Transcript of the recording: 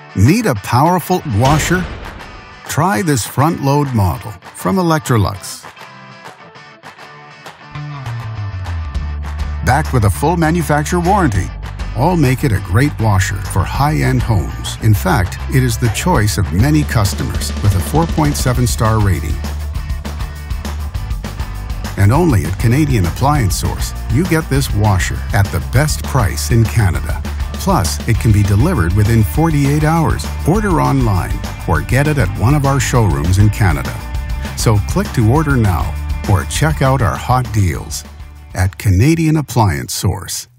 Need a powerful washer? Try this front-load model from Electrolux. Backed with a full manufacturer warranty, all make it a great washer for high-end homes. In fact, it is the choice of many customers with a 4.7-star rating. And only at Canadian Appliance Source, you get this washer at the best price in Canada. Plus, it can be delivered within 48 hours. Order online or get it at one of our showrooms in Canada. So click to order now or check out our hot deals at Canadian Appliance Source.